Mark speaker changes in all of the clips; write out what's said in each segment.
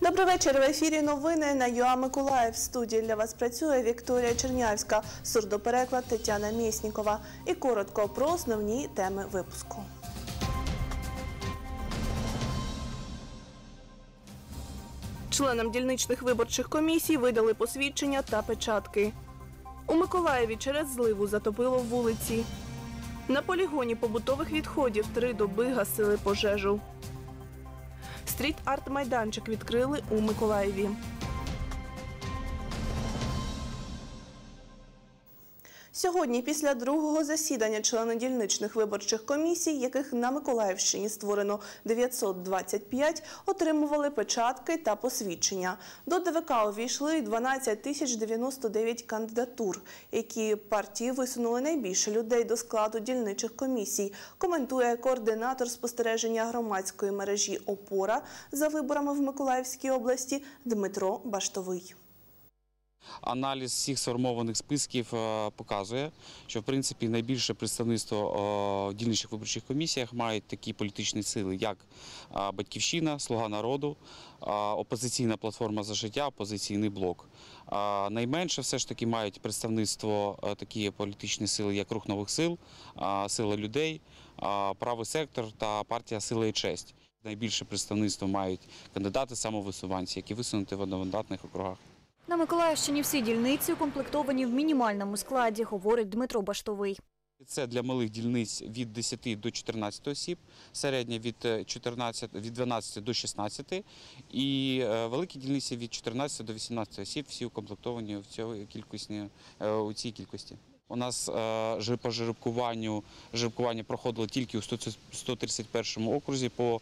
Speaker 1: Добрий вечір. В ефірі новини на ЮА Миколаїв. В студії для вас працює Вікторія Чернявська, сурдопереклад Тетяна Мєснікова. І коротко про основні теми випуску. Членам дільничних виборчих комісій видали посвідчення та печатки. У Миколаєві через зливу затопило вулиці. На полігоні побутових відходів 3 доби гасили пожежу. Стріт-арт-майданчик відкрили у Миколаєві. Сьогодні, після другого засідання, члени дільничних виборчих комісій, яких на Миколаївщині створено 925, отримували печатки та посвідчення. До ДВК увійшли 12 099 кандидатур, які партії висунули найбільше людей до складу дільничих комісій, коментує координатор спостереження громадської мережі «Опора» за виборами в Миколаївській області Дмитро Баштовий.
Speaker 2: Аналіз всіх сформованих списків показує, що в принципі найбільше представництво в дільничних виборчих комісіях мають такі політичні сили, як «Батьківщина», «Слуга народу», «Опозиційна платформа за життя», «Опозиційний блок». Найменше все ж таки мають представництво такі політичні сили, як «Рух нових сил», «Сила людей», «Правий сектор» та партія «Сила і честь». Найбільше представництво мають кандидати самовисуванці, які висунуті в одномандатних округах.
Speaker 3: На Миколаївщині всі дільниці укомплектовані в мінімальному складі, говорить Дмитро Баштовий.
Speaker 2: Це для малих дільниць від 10 до 14 осіб, середня від 12 до 16 і великі дільниці від 14 до 18 осіб, всі укомплектовані у цій кількості. У нас по жеребкування проходило тільки у 131 окрузі по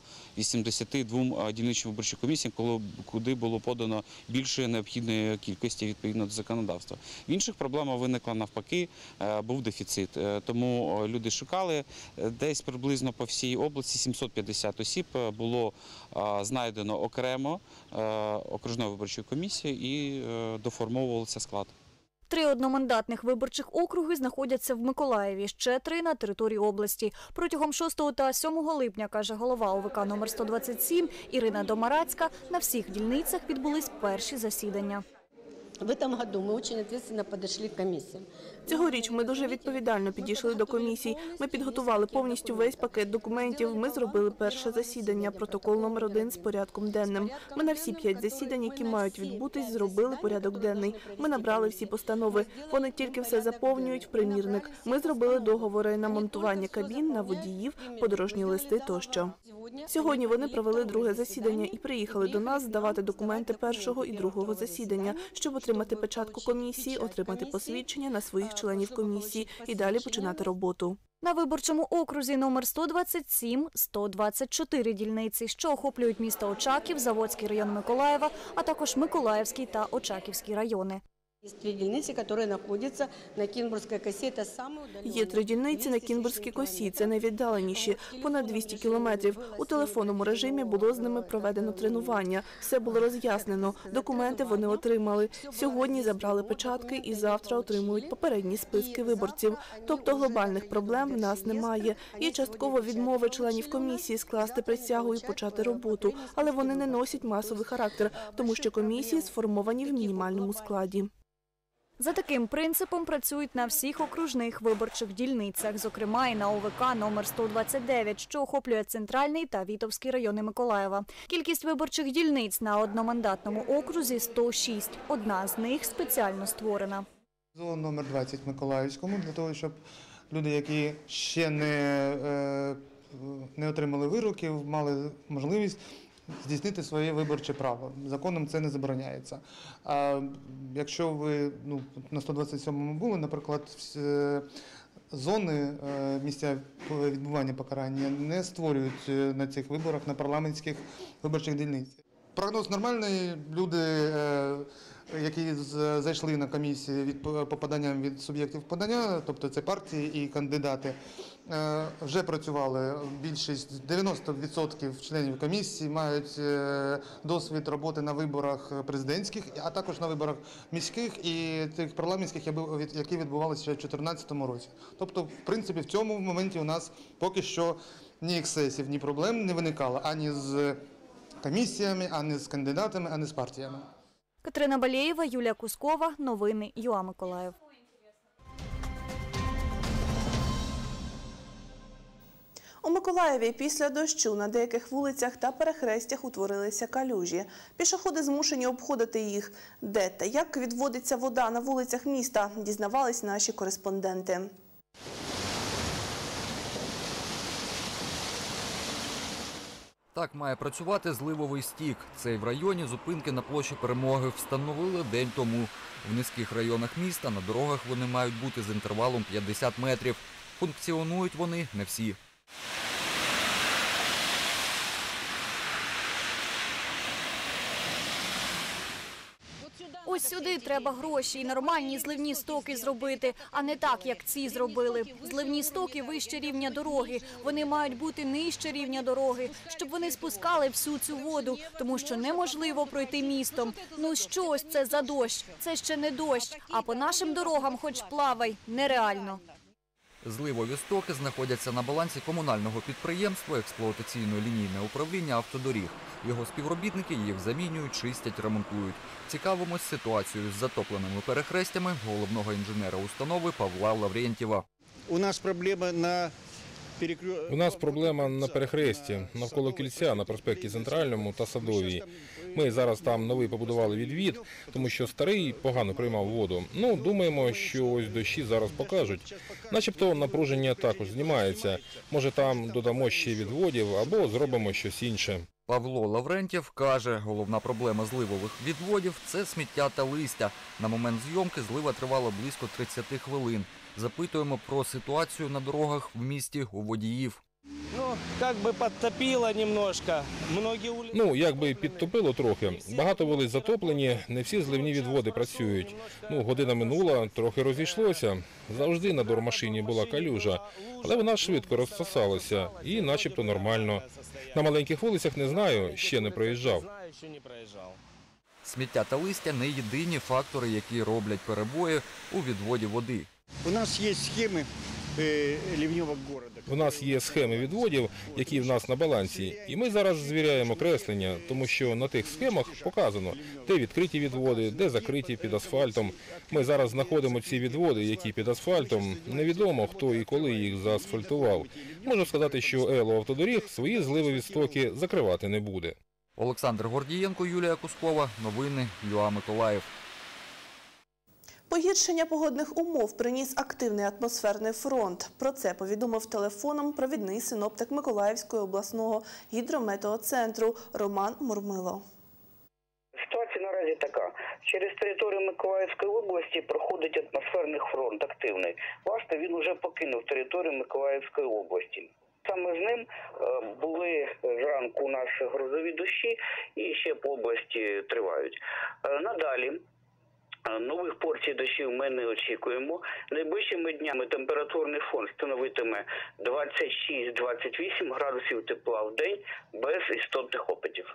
Speaker 2: 82 дільничним виборчим комісіям, куди було подано більше необхідної кількості відповідно до законодавства. В інших проблема виникла навпаки, був дефіцит. Тому люди шукали, десь приблизно по всій області 750 осіб було знайдено окремо окружною виборчою комісією і доформовувався склад.
Speaker 3: 3 одномандатних виборчих округи знаходяться в Миколаєві, ще 3 на території області. Протягом 6 та 7 липня, каже голова ОВК номер 127 Ірина Домарацька, на всіх дільницях відбулись перші засідання.
Speaker 4: В этом году мы очень ответственно подошли к комиссиям.
Speaker 1: Цьогоріч ми дуже відповідально підійшли до комісій. Ми підготували повністю весь пакет документів. Ми зробили перше засідання, протокол номер 1 з порядком денним. Ми на всі 5 засідань, які мають відбутись, зробили порядок денний. Ми набрали всі постанови. Вони тільки все заповнюють в примірник. Ми зробили договори на монтування кабін, на водіїв, подорожні листи тощо. Сьогодні вони провели друге засідання і приїхали до нас здавати документи першого і другого засідання, щоб отримати печатку комісії, отримати посвідчення на своїх членів комісії і далі починати роботу.
Speaker 3: На виборчому окрузі номер 127 – 124 дільниці, що охоплюють місто Очаків, Заводський район Миколаєва, а також Миколаївський та Очаківський райони.
Speaker 4: Є 3 дільниці, які знаходяться на Кінбурзькій косі.
Speaker 1: Є 3 дільниці на Кінбурзькій косі, це найвіддаленіші, понад 200 кілометрів. У телефонному режимі було з ними проведено тренування. Все було роз'яснено, документи вони отримали. Сьогодні забрали печатки і завтра отримують попередні списки виборців. Тобто глобальних проблем в нас немає. Є частково відмови членів комісії скласти присягу і почати роботу, але вони не носять масовий характер, тому що комісії сформовані в мінімальному складі.
Speaker 3: За таким принципом працюють на всіх окружних виборчих дільницях, зокрема і на ОВК номер 129, що охоплює Центральний та Вітовський райони Миколаєва. Кількість виборчих дільниць на одномандатному окрузі – 106. Одна з них спеціально створена.
Speaker 5: Зон номер 20 в Миколаївському, для того, щоб люди, які ще не отримали вироків, мали можливість здійснити своє виборче право. Законом це не забороняється. А якщо ви на 127-му були, наприклад, зони місця відбування покарання не створюють на цих виборах, на парламентських виборчих дільницях. Прогноз нормальний. Люди, які зайшли на комісії від попаданням від суб'єктів подання, тобто це партії і кандидати, вже працювали. Більшість, 90% членів комісії мають досвід роботи на виборах президентських, а також на виборах міських і тих парламентських, які відбувалися ще в 2014 році. Тобто, в принципі, в цьому моменті у нас поки що ні ексцесів, ні проблем не виникало ані з комісіями, а не з кандидатами, а не з партіями.
Speaker 3: Катерина Балєєва, Юлія Кускова. Новини ЮА Миколаїв.
Speaker 1: У Миколаєві після дощу на деяких вулицях та перехрестях утворилися калюжі. Пішоходи змушені обходити їх. Де та як відводиться вода на вулицях міста, дізнавались наші кореспонденти.
Speaker 6: Так має працювати зливовий стік. Цей в районі зупинки на площі Перемоги встановили день тому. В низьких районах міста на дорогах вони мають бути з інтервалом 50 метрів. Функціонують вони не всі.
Speaker 3: Ось сюди треба гроші і нормальні зливні стоки зробити, а не так, як ці зробили. Зливні стоки вище рівня дороги. Вони мають бути нижче рівня дороги, щоб вони спускали всю цю воду, тому що неможливо пройти містом. Ну що ось це за дощ? Це ще не дощ, а по нашим дорогам хоч плавай. Нереально.
Speaker 6: Зливові стоки знаходяться на балансі комунального підприємства «Експлуатаційно-лінійне управління автодоріг». Його співробітники їх замінюють, чистять, ремонтують. Цікавимось ситуацією з затопленими перехрестями головного інженера установи Павла Лаврентьєва.
Speaker 7: У нас проблема на перехресті навколо кільця на проспекті Центральному та Садовій. Ми зараз там новий побудували відвід, тому що старий погано приймав воду. Ну, думаємо, що ось дощі зараз покажуть. Начебто напруження також знімається. Може там додамо ще відводів або зробимо щось інше.
Speaker 6: Павло Лаврентьєв каже, головна проблема зливових відводів – це сміття та листя. На момент зйомки злива тривала близько 30 хвилин. Запитуємо про ситуацію на дорогах в місті у водіїв.
Speaker 7: Ну, якби підтопило трохи. Багато вулиць затоплені, не всі зливні відводи працюють. Ну, година минула, трохи розійшлося. Завжди на дормашині була калюжа, але вона швидко розсосалася і начебто нормально. На маленьких вулицях не знаю, ще не проїжджав.
Speaker 6: Сміття та листя – не єдині фактори, які роблять перебої у відводі води.
Speaker 8: У нас є схеми ливневого города.
Speaker 7: У нас є схеми відводів, які в нас на балансі, і ми зараз звіряємо креслення, тому що на тих схемах показано, де відкриті відводи, де закриті під асфальтом. Ми зараз знаходимо ці відводи, які під асфальтом. Невідомо, хто і коли їх заасфальтував. Можу сказати, що ЕЛО «Автодоріг» свої зливові стоки закривати не буде.
Speaker 6: Олександр Гордієнко, Юлія Кускова. Новини ЮА Миколаїв.
Speaker 1: Погіршення погодних умов приніс активний атмосферний фронт. Про це повідомив телефоном провідний синоптик Миколаївського обласного гідрометеоцентру Роман Мурмило.
Speaker 9: Ситуація наразі така. Через територію Миколаївської області проходить атмосферний фронт активний. Власне, він вже покинув територію Миколаївської області. Саме з ним були зранку у нас грозові дощі і ще по області тривають. Надалі нових порцій дощів ми не очікуємо. Найближчими днями температурний фон становитиме 26-28 градусів тепла в день без істотних опадів.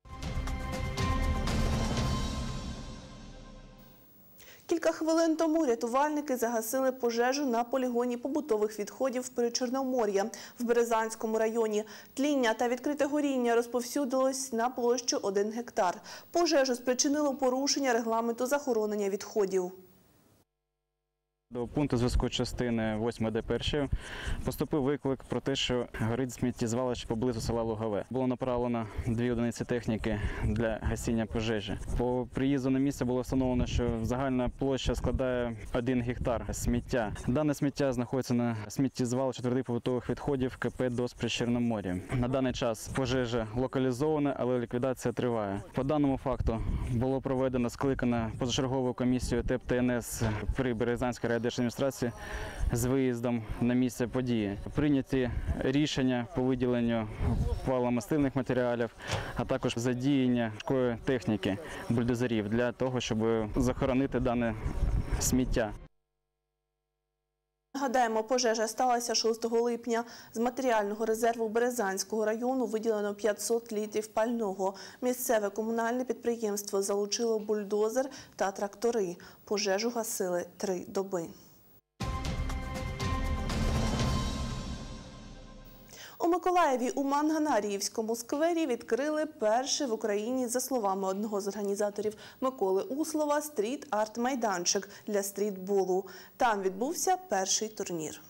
Speaker 1: Кілька хвилин тому рятувальники загасили пожежу на полігоні побутових відходів Причорномор'я в Березанському районі. Тління та відкрите горіння розповсюдилось на площу 1 гектар. Пожежу спричинило порушення регламенту захоронення відходів.
Speaker 10: До пункту зв'язку частини 8 ДПРЧ поступив виклик про те, що горить сміттєзвалище поблизу села Лугове. Було направлено 2 одиниці техніки для гасіння пожежі. По приїзду на місце було встановлено, що загальна площа складає 1 гектар сміття. Дане сміття знаходиться на сміттєзвалищі твердих побутових відходів КП «ДОС Причорномор'я». На даний час пожежа локалізована, але ліквідація триває. По даному факту було проведено скликана позачергову комісію ТЕП ТНС при Березанській райдержадміністрації з виїздом на місце події. Прийняті рішення по виділенню паливно-мастильних матеріалів, а також задіяння важкої техніки, бульдозерів для того, щоб захоронити дане сміття.
Speaker 1: Нагадаємо, пожежа сталася 6 липня. З матеріального резерву Березанського району виділено 500 літрів пального. Місцеве комунальне підприємство залучило бульдозер та трактори. Пожежу гасили 3 доби. У Миколаєві у Манганаріївському сквері відкрили перший в Україні, за словами одного з організаторів Миколи Услова, стріт-арт-майданчик для стрітболу. Там відбувся перший турнір.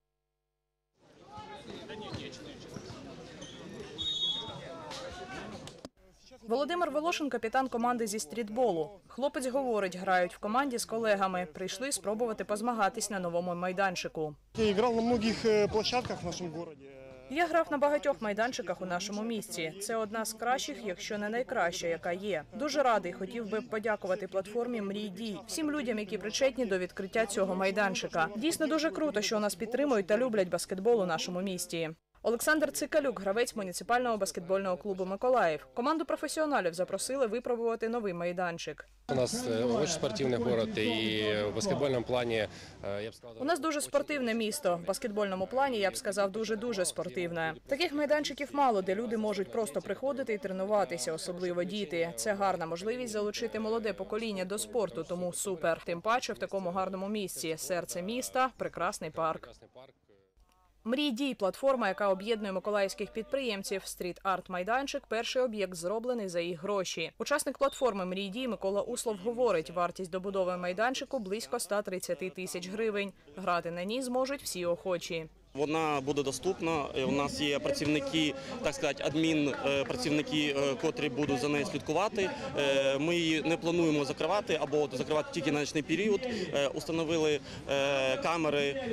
Speaker 11: Володимир Волошин – капітан команди зі стрітболу. Хлопець говорить, грають в команді з колегами. Прийшли спробувати позмагатись на новому майданчику.
Speaker 12: Я грав на багатьох площадках в нашому місті.
Speaker 11: Я грав на багатьох майданчиках у нашому місті. Це одна з кращих, якщо не найкраща, яка є. Дуже радий, хотів би подякувати платформі «Мрій дій», всім людям, які причетні до відкриття цього майданчика. Дійсно дуже круто, що нас підтримують та люблять баскетбол у нашому місті. Олександр Цикалюк, гравець муніципального баскетбольного клубу «Миколаїв». Команду професіоналів запросили випробувати новий майданчик.
Speaker 13: У нас дуже спортивний город і в баскетбольному плані, я б сказав...
Speaker 11: У нас дуже спортивне місто. В баскетбольному плані, я б сказав, дуже-дуже спортивне. Таких майданчиків мало, де люди можуть просто приходити і тренуватися, особливо діти. Це гарна можливість залучити молоде покоління до спорту, тому супер. Тим паче в такому гарному місці. Серце міста, прекрасний парк. «Мрій дій» – платформа, яка об'єднує миколаївських підприємців. Стріт-арт-майданчик – перший об'єкт, зроблений за їх гроші. Учасник платформи «Мрій дій» Микола Услов говорить, вартість добудови майданчику – близько 130 тисяч гривень. Грати на ній зможуть всі охочі.
Speaker 14: Вона буде доступна. У нас є працівники, так сказати, адмінпрацівники, котрі будуть за нею слідкувати. Ми її не плануємо закривати або закривати тільки на нічний період. Установили камери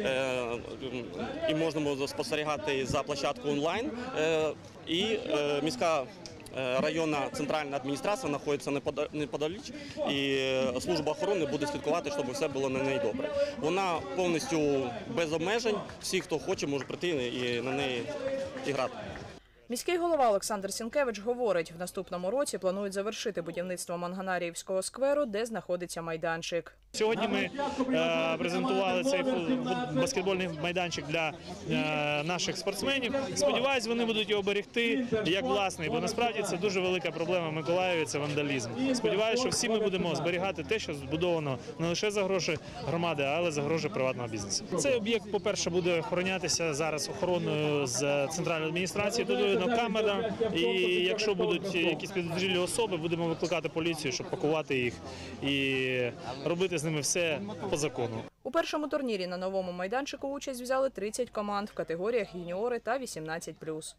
Speaker 14: і можемо спостерігати за площадкою онлайн. І міська районна центральна адміністрація знаходиться неподалік, і служба охорони буде слідкувати, щоб все було на неї добре. Вона повністю без обмежень, всі, хто хоче, може прийти і на неї і грати.
Speaker 11: Міський голова Олександр Сінкевич говорить, в наступному році планують завершити будівництво Манганаріївського скверу, де знаходиться майданчик.
Speaker 12: Сьогодні ми презентували цей баскетбольний майданчик для наших спортсменів. Сподіваюсь, вони будуть його берегти як власний, бо насправді це дуже велика проблема в Миколаєві – це вандалізм. Сподіваюсь, що всі ми будемо зберігати те, що збудовано не лише за гроші громади, але за гроші приватного бізнесу. Цей об'єкт, по-перше, буде охоронятися зараз охороною з центральної адміністрації. Тут видно камера, і якщо будуть якісь підозрілі особи, будемо викликати поліцію, щоб пакувати їх і робити з ними все по закону.
Speaker 11: У першому турнірі на новому майданчику участь взяли 30 команд в категоріях юніори та 18+.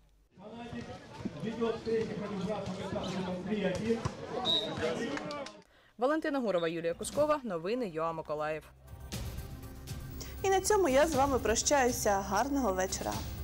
Speaker 11: Валентина Гурова, Юлія Кускова. Новини ЮА Миколаїв.
Speaker 1: І на цьому я з вами прощаюся. Гарного вечора.